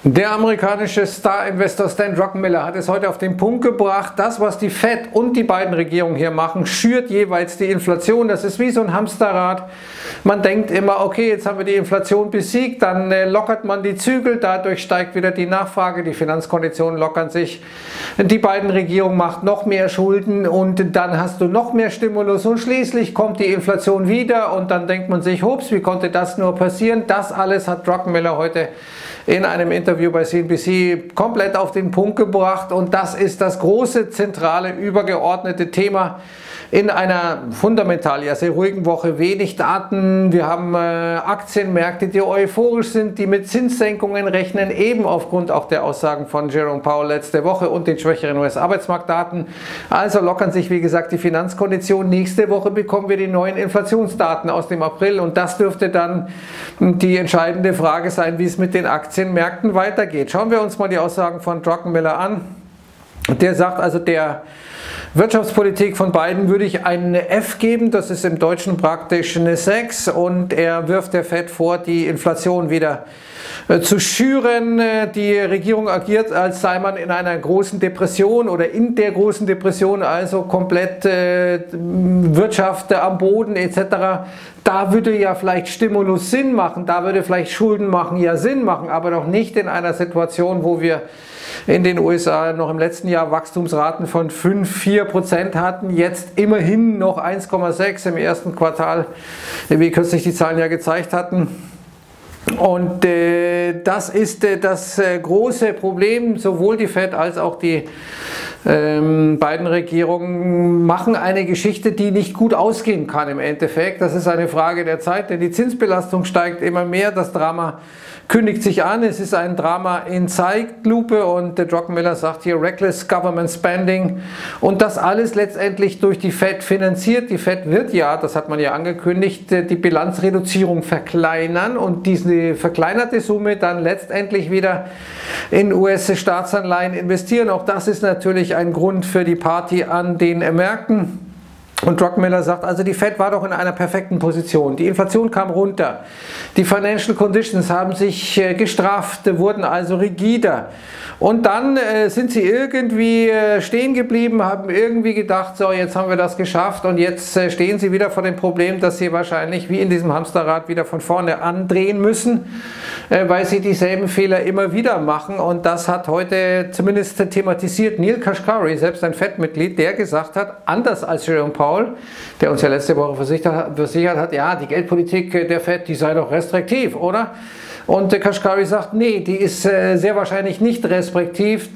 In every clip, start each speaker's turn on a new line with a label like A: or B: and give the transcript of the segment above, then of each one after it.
A: Der amerikanische Star-Investor Stan Druckenmiller hat es heute auf den Punkt gebracht, das, was die Fed und die beiden Regierungen hier machen, schürt jeweils die Inflation. Das ist wie so ein Hamsterrad. Man denkt immer, okay, jetzt haben wir die Inflation besiegt, dann lockert man die Zügel, dadurch steigt wieder die Nachfrage, die Finanzkonditionen lockern sich. Die beiden Regierungen machen noch mehr Schulden und dann hast du noch mehr Stimulus und schließlich kommt die Inflation wieder und dann denkt man sich, hups, wie konnte das nur passieren? Das alles hat Druckenmiller heute in einem Interview bei CNBC komplett auf den Punkt gebracht und das ist das große, zentrale, übergeordnete Thema in einer fundamental ja sehr ruhigen Woche. Wenig Daten, wir haben Aktienmärkte, die euphorisch sind, die mit Zinssenkungen rechnen, eben aufgrund auch der Aussagen von Jerome Powell letzte Woche und den schwächeren US-Arbeitsmarktdaten. Also lockern sich, wie gesagt, die Finanzkonditionen. Nächste Woche bekommen wir die neuen Inflationsdaten aus dem April und das dürfte dann die entscheidende Frage sein, wie es mit den Aktienmärkten weitergeht. Schauen wir uns mal die Aussagen von Druckenmiller an. Der sagt also, der Wirtschaftspolitik von Biden würde ich eine F geben, das ist im Deutschen praktisch eine 6 und er wirft der Fed vor, die Inflation wieder zu schüren. Die Regierung agiert, als sei man in einer großen Depression oder in der großen Depression, also komplett Wirtschaft am Boden etc. Da würde ja vielleicht Stimulus Sinn machen, da würde vielleicht Schulden machen ja Sinn machen, aber doch nicht in einer Situation, wo wir in den USA noch im letzten Jahr Wachstumsraten von 5–4% hatten, jetzt immerhin noch 1,6 im ersten Quartal, wie kürzlich die Zahlen ja gezeigt hatten. Und das ist das große Problem, sowohl die Fed als auch die beiden Regierungen machen eine Geschichte, die nicht gut ausgehen kann im Endeffekt. Das ist eine Frage der Zeit, denn die Zinsbelastung steigt immer mehr, das Drama kündigt sich an, es ist ein Drama in Zeitlupe und der Druckenmiller sagt hier Reckless Government Spending und das alles letztendlich durch die Fed finanziert. Die Fed wird ja, das hat man ja angekündigt, die Bilanzreduzierung verkleinern und diese verkleinerte Summe dann letztendlich wieder in US-Staatsanleihen investieren. Auch das ist natürlich ein Grund für die Party an den Märkten. Und Druckenmiller sagt, also die Fed war doch in einer perfekten Position. Die Inflation kam runter, die Financial Conditions haben sich gestrafft, wurden also rigider. Und dann sind sie irgendwie stehen geblieben, haben irgendwie gedacht, so jetzt haben wir das geschafft und jetzt stehen sie wieder vor dem Problem, dass sie wahrscheinlich wie in diesem Hamsterrad wieder von vorne andrehen müssen, weil sie dieselben Fehler immer wieder machen. Und das hat heute zumindest thematisiert Neel Kashkari, selbst ein Fed-Mitglied, der gesagt hat, anders als Jerome Powell, der uns ja letzte Woche versichert hat, ja, die Geldpolitik der Fed, die sei doch restriktiv, oder? Und Kashkari sagt, nee, die ist sehr wahrscheinlich nicht restriktiv.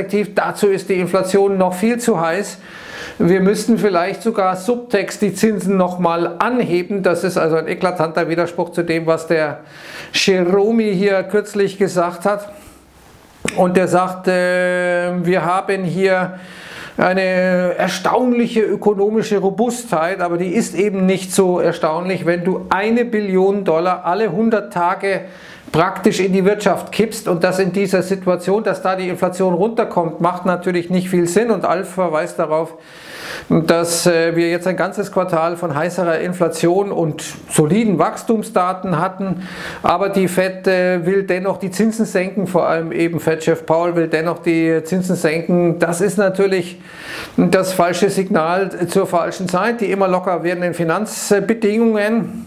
A: Dazu ist die Inflation noch viel zu heiß. Wir müssten vielleicht sogar Subtext die Zinsen nochmal anheben. Das ist also ein eklatanter Widerspruch zu dem, was der Jerome hier kürzlich gesagt hat. Und der sagt, wir haben hier eine erstaunliche ökonomische Robustheit, aber die ist eben nicht so erstaunlich, wenn du $1 Billion alle 100 Tage praktisch in die Wirtschaft kippst und das in dieser Situation, dass da die Inflation runterkommt, macht natürlich nicht viel Sinn und Alf verweist darauf, dass wir jetzt ein ganzes Quartal von heißerer Inflation und soliden Wachstumsdaten hatten, aber die Fed will dennoch die Zinsen senken, vor allem eben Fed-Chef Powell will dennoch die Zinsen senken. Das ist natürlich das falsche Signal zur falschen Zeit, die immer locker werdenden Finanzbedingungen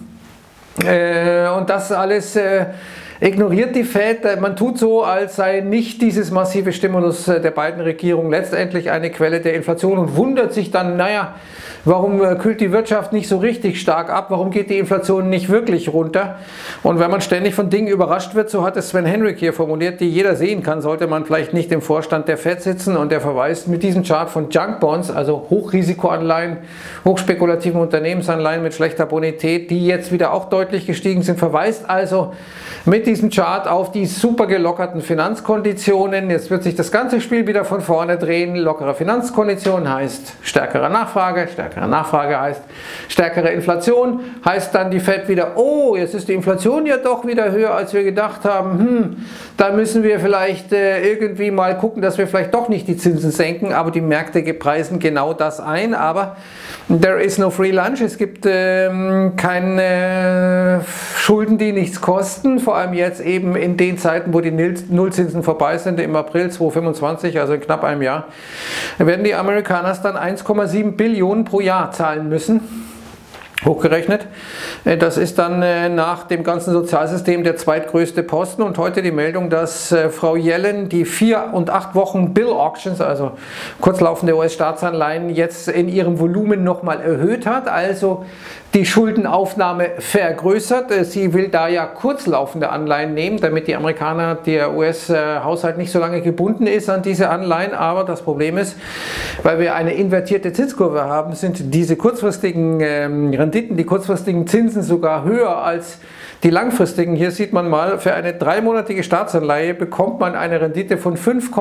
A: und das alles ignoriert die Fed. Man tut so, als sei nicht dieses massive Stimulus der beiden Regierungen letztendlich eine Quelle der Inflation und wundert sich dann, naja, warum kühlt die Wirtschaft nicht so richtig stark ab, warum geht die Inflation nicht wirklich runter? Und wenn man ständig von Dingen überrascht wird, so hat es Sven Henrik hier formuliert, die jeder sehen kann, sollte man vielleicht nicht im Vorstand der Fed sitzen und der verweist mit diesem Chart von Junk Bonds, also Hochrisikoanleihen, hochspekulativen Unternehmensanleihen mit schlechter Bonität, die jetzt wieder auch deutlich gestiegen sind, verweist also mit diesem Chart auf die super gelockerten Finanzkonditionen. Jetzt wird sich das ganze Spiel wieder von vorne drehen. Lockere Finanzkonditionen heißt stärkere Nachfrage heißt stärkere Inflation, heißt dann die Fed wieder, oh, jetzt ist die Inflation ja doch wieder höher, als wir gedacht haben, da müssen wir vielleicht irgendwie mal gucken, dass wir vielleicht doch nicht die Zinsen senken, aber die Märkte preisen genau das ein, aber there is no free lunch, es gibt keine Schulden, die nichts kosten, vor allem jetzt eben in den Zeiten, wo die Nullzinsen vorbei sind, im April 2025, also in knapp einem Jahr, werden die Amerikaner dann 1,7 Billionen pro Jahr zahlen müssen. Hochgerechnet. Das ist dann nach dem ganzen Sozialsystem der zweitgrößte Posten, und heute die Meldung, dass Frau Yellen die 4 und 8 Wochen Bill Auctions, also kurzlaufende US-Staatsanleihen, jetzt in ihrem Volumen nochmal erhöht hat, also die Schuldenaufnahme vergrößert. Sie will da ja kurzlaufende Anleihen nehmen, damit die Amerikaner, der US-Haushalt nicht so lange gebunden ist an diese Anleihen. Aber das Problem ist, weil wir eine invertierte Zinskurve haben, sind diese kurzfristigen Renditen, die kurzfristigen Zinsen sogar höher als die langfristigen. Hier sieht man mal, für eine 3-monatige Staatsanleihe bekommt man eine Rendite von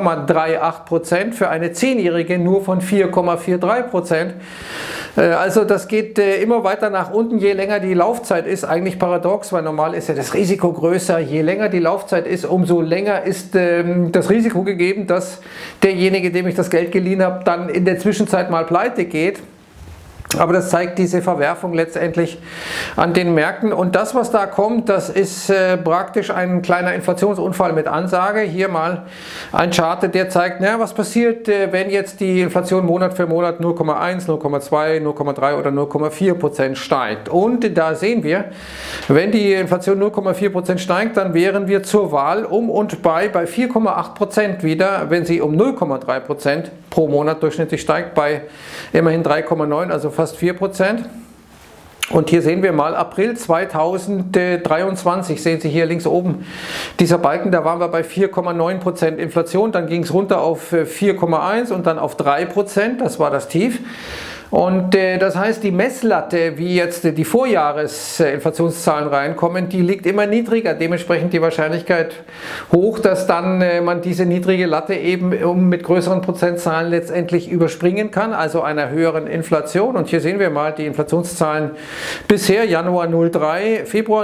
A: 5,38%, für eine 10-jährige nur von 4,43%. Also das geht immer weiter nach unten, je länger die Laufzeit ist. Eigentlich paradox, weil normal ist ja das Risiko größer. Je länger die Laufzeit ist, umso länger ist das Risiko gegeben, dass derjenige, dem ich das Geld geliehen habe, dann in der Zwischenzeit mal pleite geht. Aber das zeigt diese Verwerfung letztendlich an den Märkten. Und das, was da kommt, das ist praktisch ein kleiner Inflationsunfall mit Ansage. Hier mal ein Chart, der zeigt, na, was passiert, wenn jetzt die Inflation Monat für Monat 0,1, 0,2, 0,3 oder 0,4% steigt. Und da sehen wir, wenn die Inflation 0,4% steigt, dann wären wir zur Wahl um und bei 4,8% wieder, wenn sie um 0,3% pro Monat durchschnittlich steigt, bei immerhin 3,9, also fast 4%. Und hier sehen wir mal April 2023, sehen Sie hier links oben, dieser Balken, da waren wir bei 4,9% Inflation, dann ging es runter auf 4,1 und dann auf 3%, das war das Tief. Und das heißt, die Messlatte, wie jetzt die Vorjahresinflationszahlen reinkommen, die liegt immer niedriger. Dementsprechend die Wahrscheinlichkeit hoch, dass dann man diese niedrige Latte eben mit größeren Prozentzahlen letztendlich überspringen kann, also einer höheren Inflation. Und hier sehen wir mal die Inflationszahlen bisher, Januar 03, Februar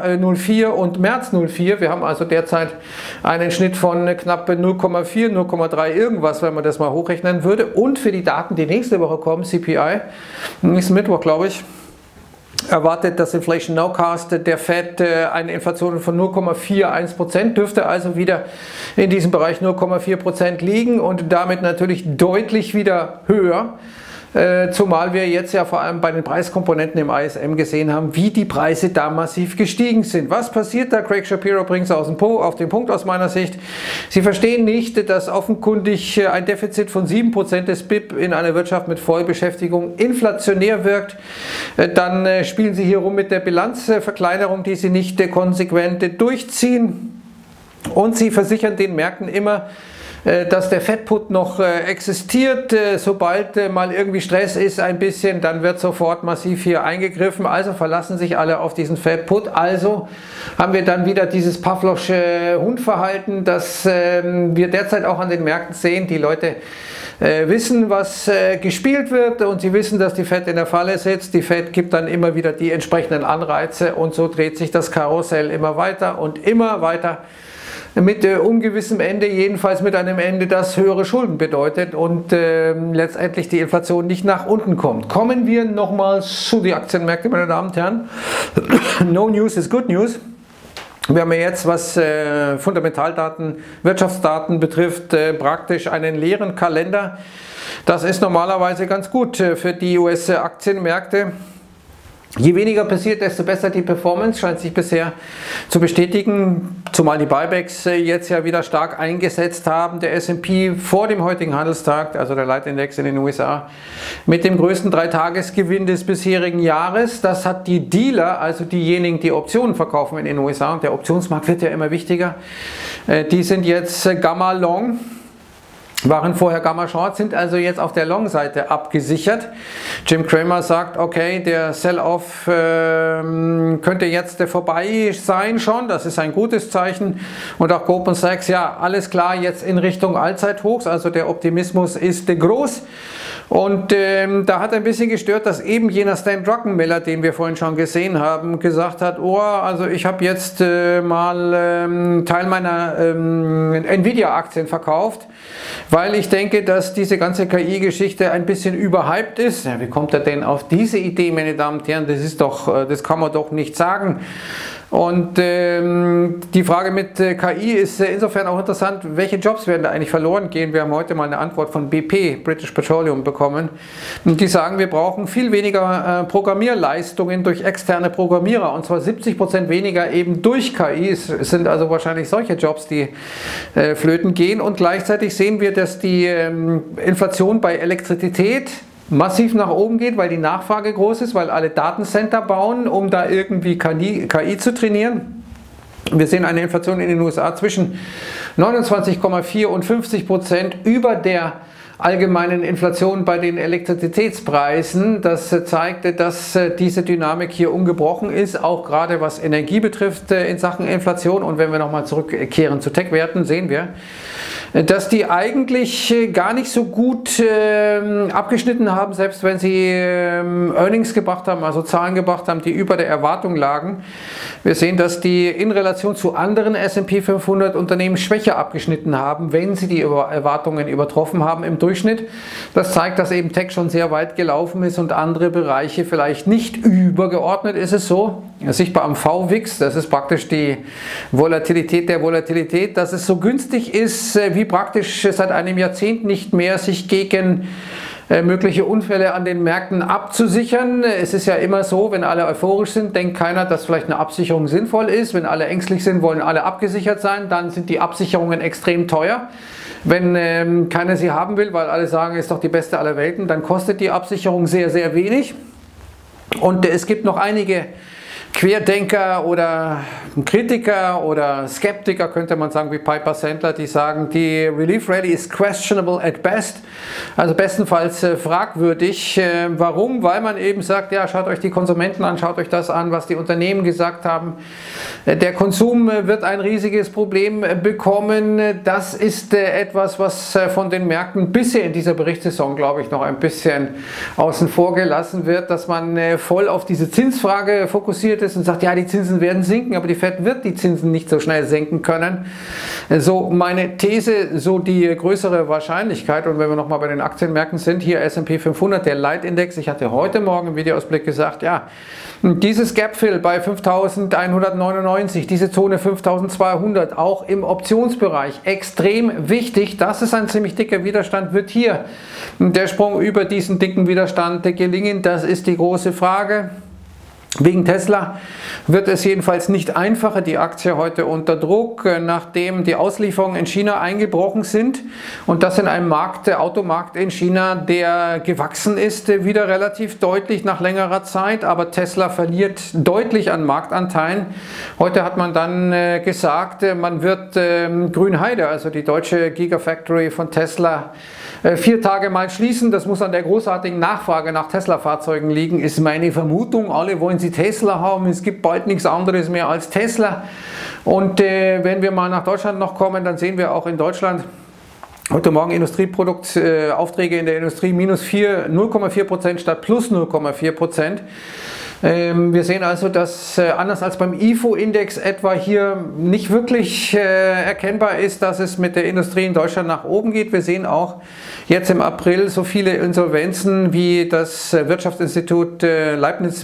A: 04 und März 04. Wir haben also derzeit einen Schnitt von knapp 0,4, 0,3 irgendwas, wenn man das mal hochrechnen würde. Und für die Daten, die nächste Woche kommen, CPI, nächsten Mittwoch, glaube ich, erwartet das Inflation Nowcast der Fed eine Inflation von 0,41%, dürfte also wieder in diesem Bereich 0,4% liegen und damit natürlich deutlich wieder höher. Zumal wir jetzt ja vor allem bei den Preiskomponenten im ISM gesehen haben, wie die Preise da massiv gestiegen sind. Was passiert da? Craig Shapiro bringt es auf den Punkt aus meiner Sicht. Sie verstehen nicht, dass offenkundig ein Defizit von 7% des BIP in einer Wirtschaft mit Vollbeschäftigung inflationär wirkt. Dann spielen Sie hier rum mit der Bilanzverkleinerung, die Sie nicht konsequent durchziehen. Und Sie versichern den Märkten immer, dass der Fed-Put noch existiert. Sobald mal irgendwie Stress ist ein bisschen, dann wird sofort massiv hier eingegriffen. Also verlassen sich alle auf diesen Fed-Put. Also haben wir dann wieder dieses Pavlovsche Hundverhalten, das wir derzeit auch an den Märkten sehen. Die Leute wissen, was gespielt wird, und sie wissen, dass die Fed in der Falle sitzt. Die Fed gibt dann immer wieder die entsprechenden Anreize, und so dreht sich das Karussell immer weiter und immer weiter. Mit ungewissem Ende, jedenfalls mit einem Ende, das höhere Schulden bedeutet und letztendlich die Inflation nicht nach unten kommt. Kommen wir nochmal zu den Aktienmärkten, meine Damen und Herren. No news is good news. Wir haben ja jetzt, was Fundamentaldaten, Wirtschaftsdaten betrifft, praktisch einen leeren Kalender. Das ist normalerweise ganz gut für die US-Aktienmärkte. Je weniger passiert, desto besser die Performance, scheint sich bisher zu bestätigen, zumal die Buybacks jetzt ja wieder stark eingesetzt haben. Der S&P vor dem heutigen Handelstag, also der Leitindex in den USA, mit dem größten 3-Tages-Gewinn des bisherigen Jahres. Das hat die Dealer, also diejenigen, die Optionen verkaufen in den USA, und der Optionsmarkt wird ja immer wichtiger, die sind jetzt Gamma Long. Waren vorher Gamma Short, sind also jetzt auf der Long-Seite abgesichert. Jim Cramer sagt, okay, der Sell-Off könnte jetzt vorbei sein schon, das ist ein gutes Zeichen. Und auch Goldman Sachs, ja, alles klar, jetzt in Richtung Allzeithochs, also der Optimismus ist groß. Und da hat ein bisschen gestört, dass eben jener Stan Druckenmiller, den wir vorhin schon gesehen haben, gesagt hat, oh, also ich habe jetzt mal Teil meiner Nvidia-Aktien verkauft, weil ich denke, dass diese ganze KI-Geschichte ein bisschen überhyped ist. Ja, wie kommt er denn auf diese Idee, meine Damen und Herren? Das kann man doch nicht sagen. Und die Frage mit KI ist insofern auch interessant, welche Jobs werden da eigentlich verloren gehen. Wir haben heute mal eine Antwort von BP, British Petroleum, bekommen. Und die sagen, wir brauchen viel weniger Programmierleistungen durch externe Programmierer, und zwar 70% weniger eben durch KI. Es sind also wahrscheinlich solche Jobs, die flöten gehen. Und gleichzeitig sehen wir, dass die Inflation bei Elektrizität massiv nach oben geht, weil die Nachfrage groß ist, weil alle Datencenter bauen, um da irgendwie KI zu trainieren. Wir sehen eine Inflation in den USA zwischen 29,4 und 50% über der allgemeinen Inflation bei den Elektrizitätspreisen. Das zeigt, dass diese Dynamik hier ungebrochen ist, auch gerade was Energie betrifft in Sachen Inflation. Und wenn wir nochmal zurückkehren zu Tech-Werten, sehen wir, dass die eigentlich gar nicht so gut abgeschnitten haben, selbst wenn sie Earnings gebracht haben, also Zahlen gebracht haben, die über der Erwartung lagen. Wir sehen, dass die in Relation zu anderen S&P 500 Unternehmen schwächer abgeschnitten haben, wenn sie die Erwartungen übertroffen haben im Durchschnitt. Das zeigt, dass eben Tech schon sehr weit gelaufen ist und andere Bereiche vielleicht nicht übergeordnet. Ist es so? Sichtbar am VWIX, das ist praktisch die Volatilität der Volatilität, dass es so günstig ist, wie praktisch seit einem Jahrzehnt nicht mehr, sich gegen mögliche Unfälle an den Märkten abzusichern. Es ist ja immer so, wenn alle euphorisch sind, denkt keiner, dass vielleicht eine Absicherung sinnvoll ist. Wenn alle ängstlich sind, wollen alle abgesichert sein, dann sind die Absicherungen extrem teuer. Wenn keiner sie haben will, weil alle sagen, ist doch die beste aller Welten, dann kostet die Absicherung sehr, sehr wenig. Und es gibt noch einige Querdenker oder Kritiker oder Skeptiker, könnte man sagen, wie Piper Sandler, die sagen, die Relief Rally ist questionable at best, also bestenfalls fragwürdig. Warum? Weil man eben sagt, ja, schaut euch die Konsumenten an, schaut euch das an, was die Unternehmen gesagt haben. Der Konsum wird ein riesiges Problem bekommen. Das ist etwas, was von den Märkten bisher in dieser Berichtssaison, glaube ich, noch ein bisschen außen vor gelassen wird, dass man voll auf diese Zinsfrage fokussiert ist und sagt, ja, die Zinsen werden sinken, aber die Fed wird die Zinsen nicht so schnell senken können. So meine These, so die größere Wahrscheinlichkeit, und wenn wir nochmal bei den Aktienmärkten sind, hier S&P 500, der Leitindex, ich hatte heute Morgen im Videoausblick gesagt, ja, dieses Gapfill bei 5.199, diese Zone 5.200, auch im Optionsbereich extrem wichtig. Das ist ein ziemlich dicker Widerstand. Wird hier der Sprung über diesen dicken Widerstand gelingen? Das ist die große Frage. Wegen Tesla wird es jedenfalls nicht einfacher, die Aktie heute unter Druck, nachdem die Auslieferungen in China eingebrochen sind und das in einem Markt, Automarkt in China, der gewachsen ist, wieder relativ deutlich nach längerer Zeit, aber Tesla verliert deutlich an Marktanteilen. Heute hat man dann gesagt, man wird Grünheide, also die deutsche Gigafactory von Tesla, 4 Tage mal schließen. Das muss an der großartigen Nachfrage nach Tesla-Fahrzeugen liegen, ist meine Vermutung. Alle wollen sie Tesla haben, es gibt bald nichts anderes mehr als Tesla. Und wenn wir mal nach Deutschland noch kommen, dann sehen wir auch in Deutschland heute Morgen Industrieproduktaufträge in der Industrie minus 0,4% statt plus 0,4%. Wir sehen also, dass anders als beim IFO-Index etwa hier nicht wirklich erkennbar ist, dass es mit der Industrie in Deutschland nach oben geht. Wir sehen auch jetzt im April so viele Insolvenzen wie das Wirtschaftsinstitut Leibniz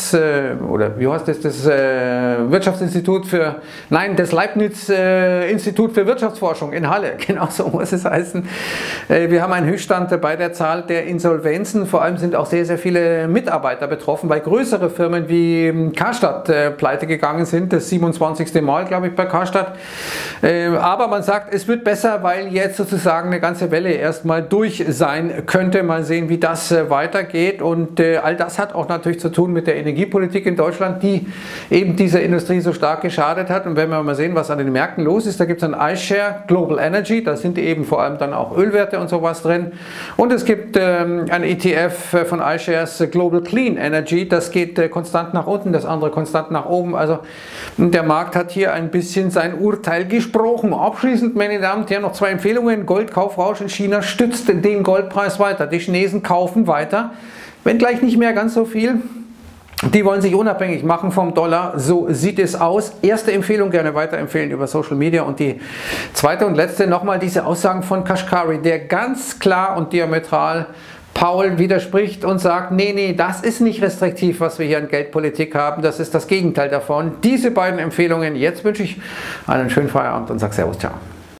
A: Wirtschaftsinstitut für, nein, das Leibniz Institut für Wirtschaftsforschung in Halle, genau so muss es heißen. Wir haben einen Höchststand bei der Zahl der Insolvenzen, vor allem sind auch sehr, sehr viele Mitarbeiter betroffen, weil größere Firmen wie Karstadt pleite gegangen sind, das 27. Mal, glaube ich, bei Karstadt. Aber man sagt, es wird besser, weil jetzt sozusagen eine ganze Welle erstmal durch sein könnte. Mal sehen, wie das weitergeht. Und all das hat auch natürlich zu tun mit der Energiepolitik in Deutschland, die eben dieser Industrie so stark geschadet hat. Und wenn wir mal sehen, was an den Märkten los ist, da gibt es ein iShare Global Energy, da sind eben vor allem dann auch Ölwerte und sowas drin. Und es gibt ein ETF von iShares Global Clean Energy, das geht konstant nach unten, das andere konstant nach oben. Also der Markt hat hier ein bisschen sein Urteil gesprochen. Abschließend, meine Damen und Herren, noch 2 Empfehlungen. Goldkaufrausch in China stützt den Goldpreis weiter. Die Chinesen kaufen weiter, wenn gleich nicht mehr ganz so viel. Die wollen sich unabhängig machen vom Dollar, so sieht es aus. Erste Empfehlung, gerne weiterempfehlen über Social Media. Und die zweite und letzte, nochmal diese Aussagen von Kashkari, der ganz klar und diametral Paul widerspricht und sagt, nee, das ist nicht restriktiv, was wir hier an Geldpolitik haben, das ist das Gegenteil davon. Diese beiden Empfehlungen. Jetzt wünsche ich einen schönen Feierabend und sage Servus, ciao.